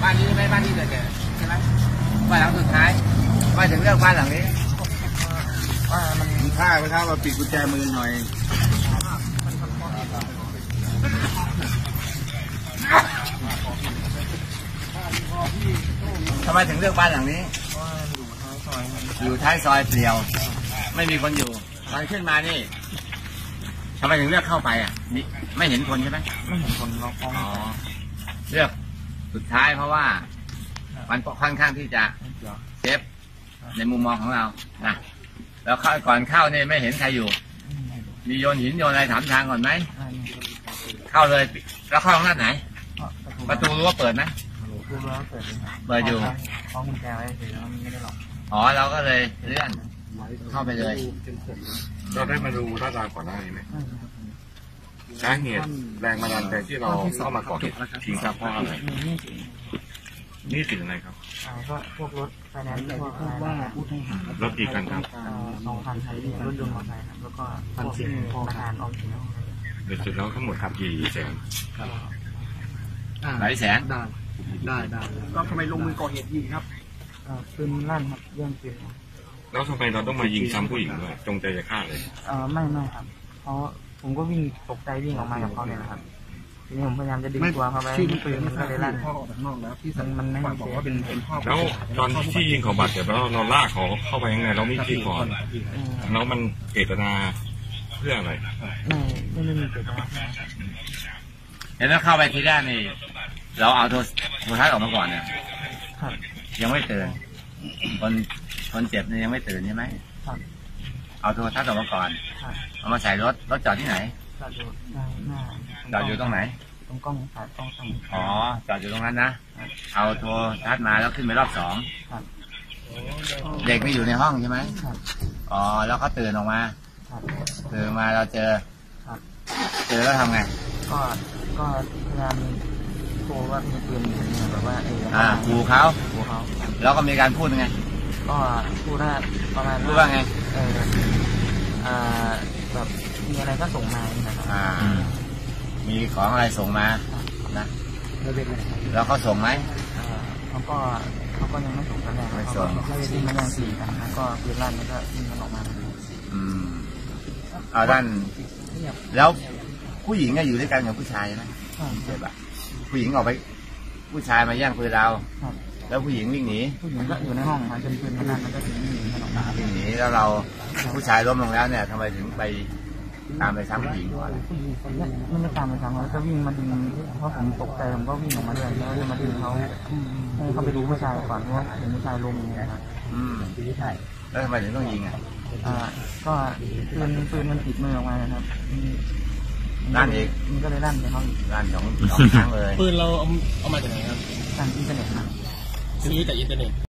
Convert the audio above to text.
บ้านนี้ไม่บ้านที่เกิดเหตุใช่ไหมบ้านหลังสุดท้ายมาถึงเรื่องบ้านหลังนี้ว่ามันท่าไหมครับว่าปิดกุญแจมือหน่อยทำไมถึงเลือกบ้านหลังนี้อยู่ท้ายซอยเปลี่ยวไม่มีคนอยู่ตอนขึ้นมานี่ทำไมถึงเลือกเข้าไปอ่ะไม่เห็นคนใช่ไหมไม่เห็นคนเราเลือกสุดท้ายเพราะว่ามันค่อนข้างที่จะเซฟในมุมมองของเรานะแล้วก่อนเข้าเนี่ยไม่เห็นใครอยู่มีโยนหินโยนอะไรถามทางก่อนไหมเข้าเลยแล้วเข้าห้องไหนประตูรั้วเปิดไหมเปิดอยู่ห้องกุญแจไว้เฉยๆไม่ได้ล็อกอ๋อเราก็เลยเลื่อนเข้าไปเลยเราได้มาดูท่าทางก่อนหน้านี้ไหมสาเหตุแรงบันดาลใจที่เราเข้ามาก่อเหตุทิ้งทรัพย์เพราะอะไรนี่สิอะไรครับก็พวกรถไฟแนนซ์พวกว่าผู้ต้องหารถกี่คันครับ 2,000ใช้รถยนต์มอเตอร์ไซค์ครับแล้วก็พวกธนาคารออมสินเดี๋ยวแล้วทั้งหมดกี่แสนหลายแสนได้ก็ทำไมลงมือก่อเหตุยิงครับปืนลั่นครับเรื่องปืนแล้วทำไมเราต้องมายิงซ้ำผู้หญิงด้วยจงใจจะฆ่าเลยไม่ครับเพราะผมก็วิ่งตกใจวิ่งออกมากับเขาเนี่ยนะครับทีนี้ผมพยายามจะดึงตัวเขาไปปืนมันก็เลยลั่นมันไม่บอกว่าเป็นพ่อแล้วตอนที่ยิงเขาบาดเจ็บแล้วเราลากเขาเข้าไปยังไงเราไม่ที่ก่อนแล้วมันเจตนาเพื่ออะไรไม่มีเจตนาเห็นแล้วเข้าไปทีแรกนี่เราเอาโทรทัศน์ออกมาก่อนเนี่ยยังไม่ตื่นคนเจ็บเนี่ยยังไม่ตื่นใช่ไหมเอาโทรทัศน์ออกมาก่อนเอามาใส่รถจอดที่ไหนจอดอยู่ตรงไหนตรงกล้องถ่ายกล้องอ๋อจอดอยู่ตรงนั้นนะเอาโทรทัศน์มาแล้วขึ้นไปรอบสองเด็กไม่อยู่ในห้องใช่ไหมอ๋อแล้วเขาตื่นออกมาตื่นมาเราเจอแล้วทำไงก็พยายามโทรว่ามีปืนแบบว่าขู่เขาแล้วก็มีการพูดไงก็พูดประมาณว่าไงแบบมีอะไรก็ส่งมานะครับมีของอะไรส่งมานะแล้วเขาส่งไหมเขาก็ยังไม่ส่งกันแรกไม่ส่งที่มันยัง4กันแล้วก็ปืนลั่นมันก็ยิงมันออกมาเอาด้านแล้วผู้หญิงอยู่ด้วยกันกับผู้ชายไหมเจ็บผู้หญิงออกไปผู้ชายมาแย่งปืนเราแล้วผู้หญิงวิ่งหนีผู้หญิงก็อยู่ในห้องจนปืนมันลั่นมันก็วิ่งหนีมันออกมาวิ่งหนีแล้วเราผู้ชายล้มลงแล้วเนี่ยทำไมถึงไปตามไปซ้ำผู้หญิงไม่ได้ตามไปซ้ำแล้วก็วิ่งมาดึงเพราะผมตกใจผมก็วิ่งออกมาเลยแล้วจะมาดึงเขาให้เขาไปดูผู้ชายก่อนว่าเห็นผู้ชายล้มอย่างเงี้ยครับแล้วทำไมถึงต้องยิงก็ปืนมันติดมือออกมานะครับลั่นอีกมันก็เลยลั่นไปเขาอีกลั่นสองครั้งเลยปืนเราเอามาจากไหนครับทางอินเทอร์เน็ตครับซื้อจากอินเทอร์เน็ต